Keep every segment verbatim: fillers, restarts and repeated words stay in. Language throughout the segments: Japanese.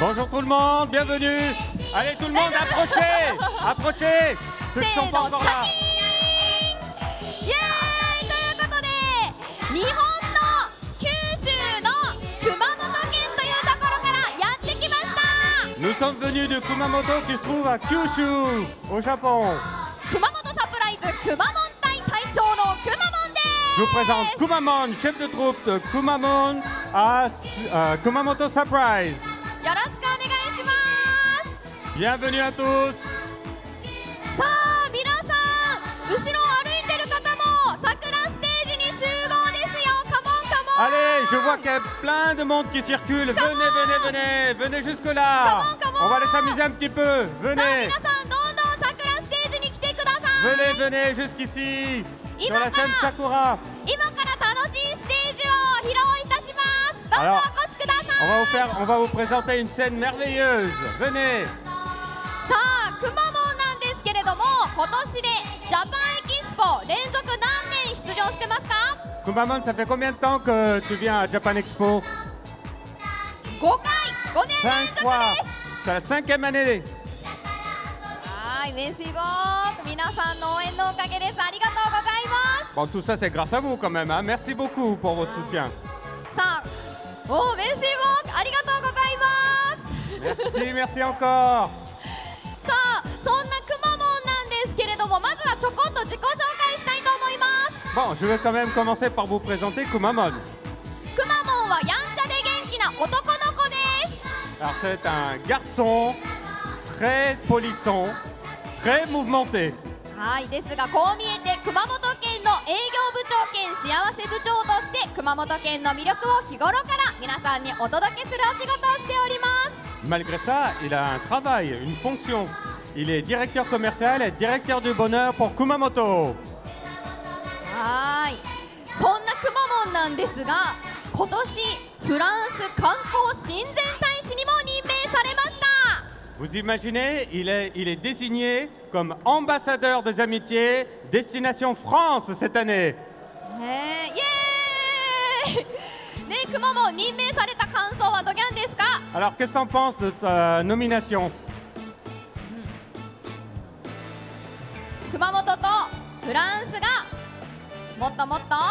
Bonjour tout le monde, bienvenue. Allez tout le monde, approchez, approchez. Ceux qui sont pas encore là. イエーイということで、日本の九州の熊本県というところからやってきました。 Nous sommes venus de Kumamoto qui se trouve à Kyushu, au Japon. 熊本サプライズくまモン隊隊長のくまモンです。 Je vous présente Kumamon, chef de troupe de Kumamon à euh, Kumamoto Surprise. よろしくお願いします。 Bienvenue à tous. さあ皆さん、後ろを歩いてる方も桜ステージに集合ですよ。カモンカモン。 Allez, je vois qu'il y a plein de monde qui circule. Venez, venez, venez, venez jusque là. On va aller s'amuser un petit peu. さあ Venez, 皆さん、どんどん桜ステージに来てください。 venez, venez jusqu'ici. Sur Ima la scène kara. Sakura. 今から楽しいステージを披露いたします。どうぞ Alors, お越しください。 On va vous faire, on va vous présenter une scène merveilleuse. Venez. さあくまモンなんですけれども、今年でジャパンエキスポ連続何年出場してますか？ Kumamon, ça fait combien de temps que tu viens à Japan Expo? ごかい、ごねん連 Cinq 続 fois. です。 C'est la cinquième année. はい、メッシーボーク、皆さんの応援のおかげです。ありがとうございます。 Bon, tout ça, c'est grâce à vous quand même. Hein. Merci beaucoup pour votre soutien. さあ、おー、メッシーボーク、ありがとうございます。 Merci, merci encore. さあ、そんなくまモンなんですけれども、まずはちょこっと自己紹介したいと思います。 Bon, je vais quand même commencer par vous présenter Kumamon. くまモンはやんちゃで元気な男の子です。 Alors, c'est un garçon très polisson, très mouvementé. はい、ですがこう見えて熊本県の営業部長兼幸せ部長として熊本県の魅力を日頃から皆さんにお届けするお仕事をしております。 Malgré ça, il a un travail, une fonction. Il est directeur commercial et directeur du bonheur pour Kumamoto. はーい、そんなくまモンなんですが、今年フランス観光親善大使にも任命されました。 Vous imaginez, il est, il est désigné comme ambassadeur des amitiés destination France cette année. ねえ、イエーイねえ、くまモン任命された感想はどぎゃんですか？ Alors, qu'est-ce que tu en penses de ta nomination? 熊本とフランスがもっともっと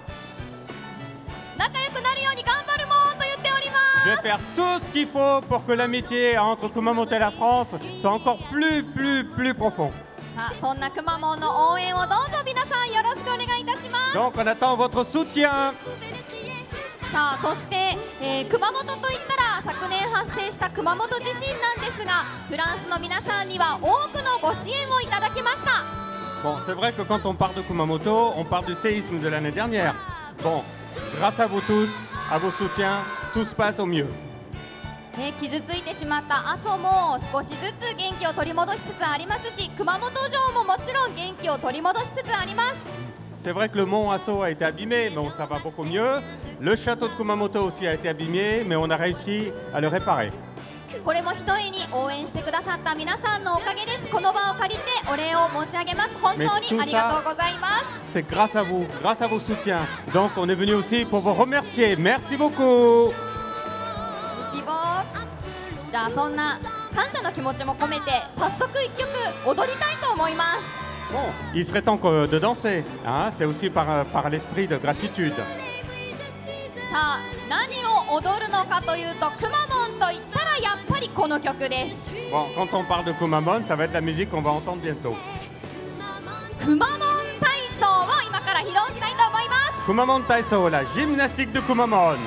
仲良くなるように頑張るもんと言っておりま Je す。 vais faire tout ce qu'il faut pour que l'amitié entre Kumamoto et la France soit encore plus, plus, plus profond. さあ、そんなくまモンの応援をどうぞ皆さんよろしくお願いいたします。 Donc, on attend votre soutien. さあ、そして、えー、熊本といったら昨年発生した熊本地震なんですが、フランスの皆さんには多くのご支援をいただきました。 Bon, c'est vrai que quand on parle de Kumamoto, on parle du séisme de l'année dernière. Bon, grâce à vous tous, à vos soutiens, tout se passe au mieux. ね、傷ついてしまった阿蘇も少しずつ元気を取り戻しつつありますし、熊本城ももちろん元気を取り戻しつつあります。 C'est vrai que le mont Asso a été abîmé, mais bon, ça va beaucoup mieux. Le château de Kumamoto aussi a été abîmé, mais on a réussi à le réparer. これもひとえに応援してくださった皆さんのおかげです。この場を借りてお礼を申し上げます。本当にありがとうございます。 C'est grâce à vous, grâce à vos soutiens. Donc on est venu aussi pour vous remercier. Merci beaucoup. 一望。じゃあそんな感謝の気持ちも込めて早速一曲踊りたいと思います。 Bon, il serait temps que- de danser. Hein, c'est aussi par, par l'esprit de gratitude. さあ、何を踊るのかというと、くまモンといったらやっぱりこの曲です。 Bon, quand on parle de Kumamon, ça va être la musique qu'on va entendre bientôt. くまモン体操を今から披露したいと思います。 Kumamon Taiso, la gymnastique de Kumamon.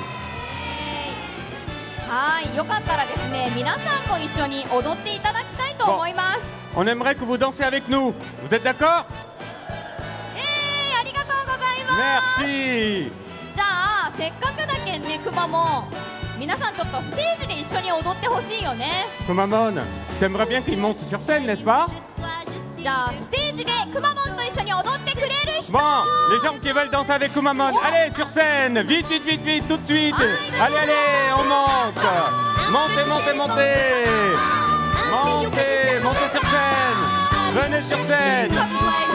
はい、よかったらですね、皆さんも一緒に踊っていただきたいと思います。 On aimerait que vous dansiez avec nous. Vous êtes d'accord? えー、ありがとうございます。 Merci. じゃあせっかくだけんね、くまモン、皆さんちょっとステージで一緒に踊ってほしいよね。 Kumamon, t'aimerais bien qu'il monte sur scène, n'est-ce pas? じゃあステージでくまモンと一緒に踊ってくれる人。 Bon, les gens qui veulent danser avec Kumamon, allez sur scène, vite, vite, vite, vite, tout de suite. Allez, allez, on monte. Montez, montez, montez. Montez, montez sur scène. Venez sur scène. さ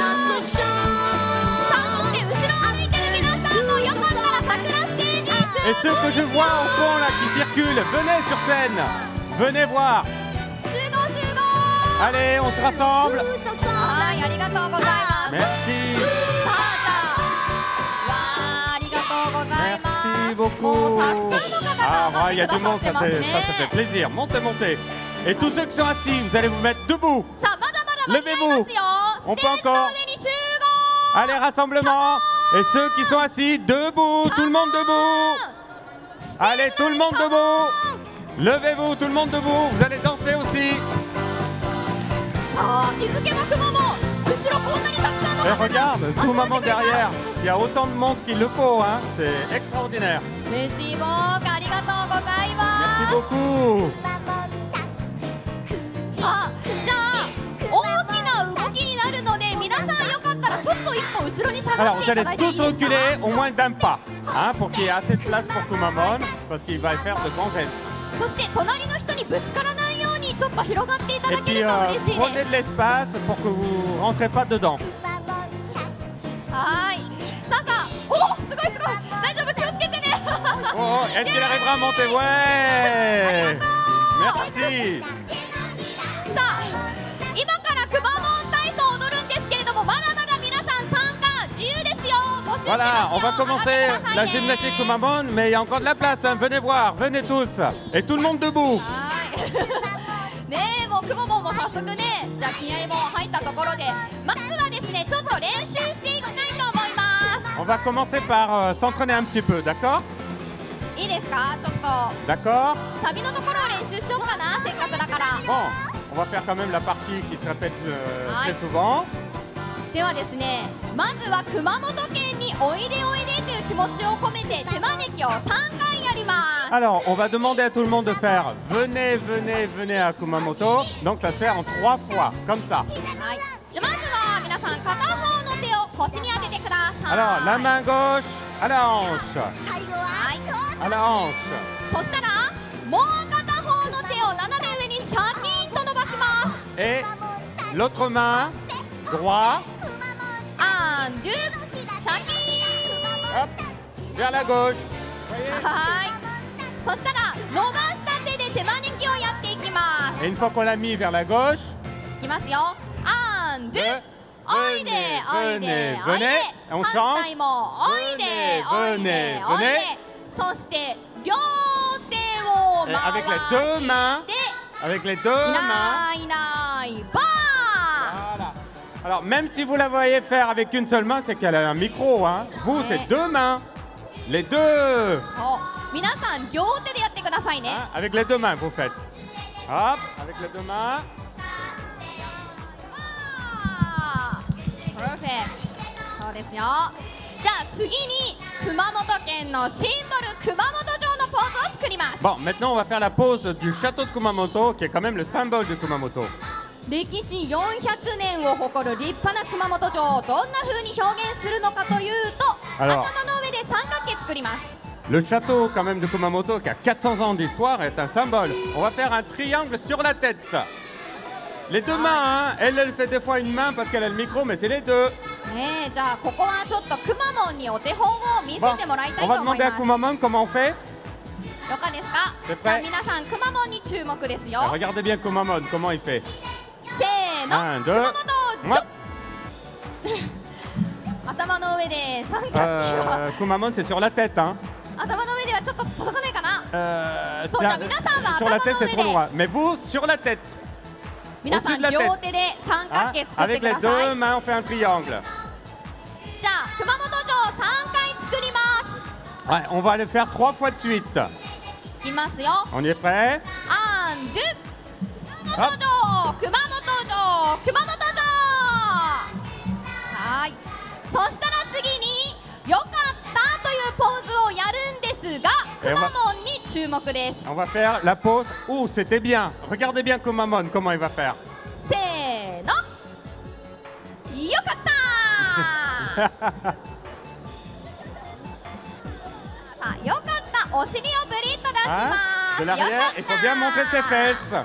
あ、そして後ろ歩いてる皆さんもよかったら桜ステージへ集合。 Et ceux que je vois au fond là qui circulent, venez sur scène. venez voir. 集合集合。 Allez, on se rassemble. はい、ありがとうございます。 Merci. さあ、じゃあ、わあ、ありがとうございます。 Merci beaucoup. もうたくさんの方 Ah, が ouais, il y a 待 du ってく monde, だ ça, さってます c'est- ça, ça fait ね。 plaisir. Montez, montez. Et tous ceux qui sont assis, vous allez vous mettre debout. さあ、まだまだ間に合いますよ。 On ス peut テージの encore. 上に集合。 Allez, rassemblement. Et ceux qui sont assis, debout. Tout le monde debout. Allez, tout le monde debout. Levez-vous, tout le monde debout. Vous allez danser aussi. さあ、気づけばくまモン、後ろこんなにたくさんの Et 方が regarde, tout maman derrière. Il y a autant de monde qu'il le faut. Hein. C'est extraordinaire. レシボークありがとうございま Merci す。 beaucoup. さあ、じゃあ大きな動きになるので、皆さんよかったらちょっと一歩後ろに下が Alors, って vous いた allez だいていい tous ですか。 reculer au moins d'un pas, hein, pour qu'il y ait assez de place pour Kumamon, parce qu'il va faire de grands gestes. そして隣の人にぶつからないようにちょっと広がっていた Et だけ puis, ると euh, 嬉しい prenez で de す。 l'espace pour que vous rentrez pas dedans. はーい。さあさあ、おお、すごいすごい。大丈夫、気をつけてね。 Oh, oh, est-ce qu'il arrivera à monter? Ouais. Merci. さあ、今からくまモン体操を踊るんですけれども、まだまだ皆さん参加自由ですよ。募集してますよ。 Voilà, on va commencer 上がってください la ね gymnastique Kumamon, mais il y a encore de la place. Hein. Venez voir, venez tous. Et tout le monde debout. はーい。ねえ、もうくまモンも早速ね、じゃあ気合いも入ったところで、まずはですね、ちょっと練習していきたいと思います。 On va commencer par euh, s'entraîner un petit peu, d'accord? いいですか？ちょっと D'accord? サビのところを練習しようかな、せっかくだから。 Bon, on va faire quand même la partie qui se répète euh, Aïe. très souvent. ではですね、まずは熊本県においでおいでという気持ちを込めて手招きをさんかいやります。 Alors, on va demander à tout le monde de faire venez, venez, venez à Kumamoto. Donc, ça se fait en trois fois, comme ça. はい。じゃあまずは皆さん片方の手を腰に当ててください。 Alors, la main gauche à la hanche. はい。 À la hanche. そしたらもう片方の手を斜め上にシャキーンと伸ばします。 Et l'autre main, droit, アンドゥシャキーン。 hop, vers la gauche. Voyez? はい。そしたら伸ばした手で手招きをやっていきま Et une fois qu'on l'a mis vers la gauche, す。いきますよ。アンドゥ de おいでおいで venez, おいで venez. On 反 change. 対もおいでおいで venez, おいで venez. そして両手を Et 回 avec les deux し mains, て avec les い deux mains. ないいないばー Voilà. Alors, même si vous la voyez faire avec une seule main, c'est qu'elle a un micro. Hein. Vous, Ouais. c'est deux mains. Les deux. お皆さん両手でやってくださいね Hein, avec les deux mains, vous faites. Hop, avec les deux mains. パーフェクトそうですよじゃあ次に熊本県のシンボル熊本城のポーズを作ります Bon, maintenant, on va faire la pose du château de Kumamoto, qui est quand même le symbole de Kumamoto. 歴史よんひゃくねんを誇る立派な熊本城をどんな風に表現するのかというと Alors 頭の上で三角形作ります Le château, quand même, de Kumamoto, qui a quatre cents ans d'histoire, est un symbole. On va faire un triangle sur la tête. Les deux mains, hein. Elle, elle fait des fois une main parce qu'elle a le micro, mais c'est les deux. ねえじゃあここはちょっとくまモンにお手本を見せ Bon, てもらいた on い va と思い demander à ます Kumamon comment on fait. 了解ですか C'est じゃあ prêt 皆さんくまモンに注目ですよ Ah, regardez bien Kumamon, comment il fait. せーの Un, 熊 deux. 本 Hop. 頭の上で三角形は Euh, Kumamon, c'est sur la tête. Hein. 頭の上ではちょっと届かないかな Euh, So, c'est un- tiens, minasan va sur la tête, c'est atama no trop uede. loin. Mais vous, sur la tête. 皆さん au-dessus de la tête 両手で三角 Hein. 形作って Avec く les ださい deux mains, on fait un triangle. じゃあ熊本城さんかい作ります Ouais, on va le faire trois fois de suite. いきますよ On y est prêt? アンドゥ熊本城熊本城熊本城はーいそしたら次によかったというポーズをやるんですがくまモンに注目です On va faire la pause. Oh, c'était bien. Regardez bien Kumamon, comment il va faire. せーのよかったーさあよかったお尻をブリッと出し Hein? ま De すよか l'arrière, った il faut bien montrer ses fesses.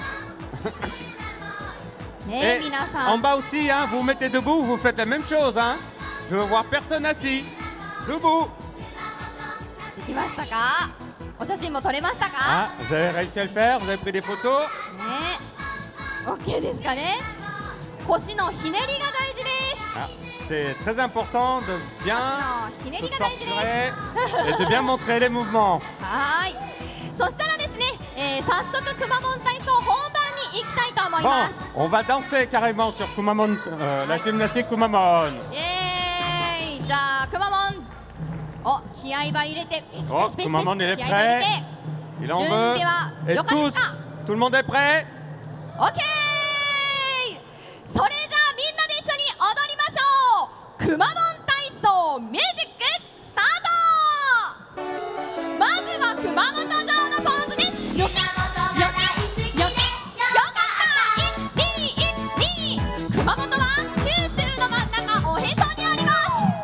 ねえ Et 皆さ en ん bas aussi, hein, vous vous mettez debout, vous faites la même chose. Hein. Je veux voir personne assis. Debout. できましたかお写真も撮れましたか？ Ah, vous avez réussi à le faire? Vous avez pris des photos? ね、OK ですかね。腰のひねりが大事です。 Ah, c'est très important de bien 腰のひね se りが大事です。 torturer et de bien montrer les mouvements. はーい。そしたらですね、えー、早速くまモン体操本番に行きたいと思い Bon, ます。 on va danser carrément sur Kumamon, euh, la gymnastique Kumamon. イエーイ。じゃあくまモン、お、気合いば入れて、ペシペ Oh, シペシペシ Kumamon, il est 気合いば入れ prêt. て。 Il en Junbi veut. wa Et yoka desu tous, ka? tout le monde est prêt? OK。それじゃあみんなで一緒に踊りましょう。くまモン体操ミュージックスタート。まずは熊本城のポーズです。よきよきよきよかったいちにいちに。熊本は九州の真ん中おへそにあります。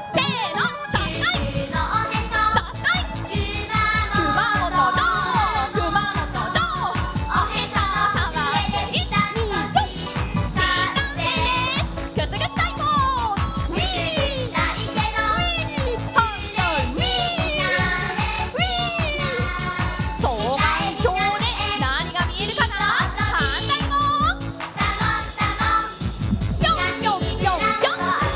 せーの、たっかいたっかい熊本城熊本城おへそのさわえいちにぴょん。新幹線です。ぐすぐす太鼓ウィーウィーハンドウィーウィー双眼鏡で何が見えるかな。反対もぴょんぴょんぴょんぴょん。ぐるっと回ります。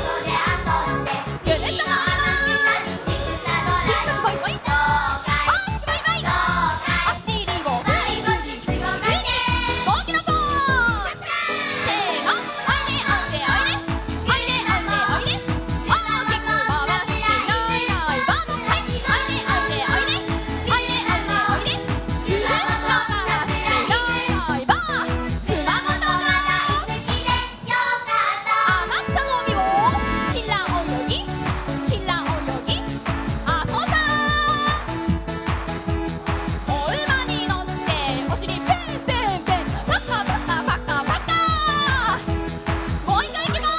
小さくバイバイ大きくバイバイ。お尻をフリフリフリフリ大きなポーズ。せーの、おいでおいでおいでおいでおいでおいで。大きく回してよいよいバンバン。はい、おいでおいでおいでおいでおいでおいで。ぐるっと回してよいよいバン。熊本城天草の海を平泳ぎ平泳ぎ阿蘇山。お馬に乗ってお尻ペンペンペンパカパカパカパカ。もう一回いきます。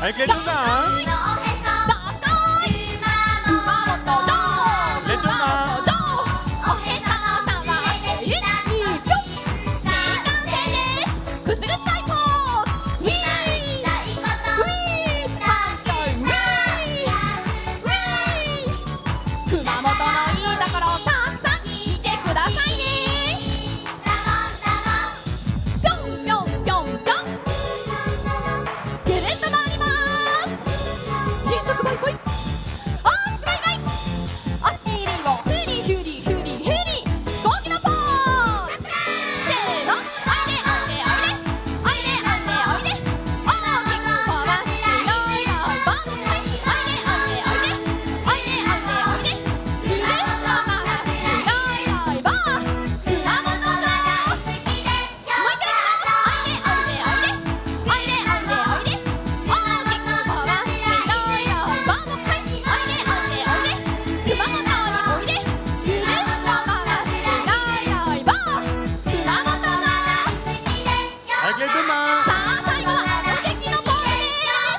Avec les deux mains, hein? ダッサイ熊本城 Les deux mains. おへそのさわえいちにぴょん。新幹線です。ぐすぐす太鼓ウィーウィーハンドウィーウィー。熊本のいいところをたくさん見てくださいね。ぴょんぴょんぴょんぴょん。ぐるっと回ります。小さくバイバイ大きくバイバイ。お尻をフリフリフリフリ大きなポーズ。せーの、おいでおいでおいでおいでおいでおいで。大きく回してよいよいバン。はい、おいでおいでおいでおいでおいでおいで。ぐるっと回してよいよいバン。熊本城もう一回いきます。おいでおいでおいでおいでおいでおいで。大きく回してよいよいバン。はい、おいでおいでおいで熊本においで。ぐるっと回してよいよいバン。熊本城。 Avec les deux mains. さあ最後はお手きのポーズです。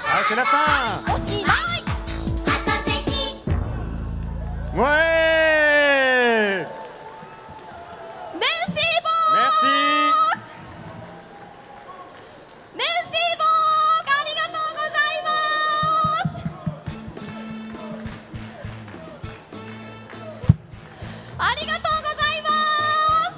Ah, c'est la fin. おしまい。 Ouais. メンシーボー Merci. メンシーボーありがとうございます。ありがとうございます。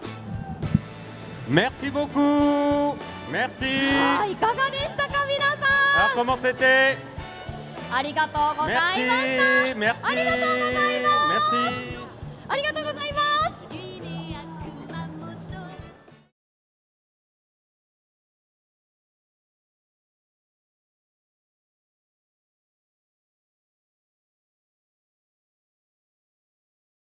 Merci beaucoup. Merci. はい、いかがでしたか皆さ Alors, comment c'était? ん。ありがとうございました。 Merci. Merci. ありがとうございます。 Merci.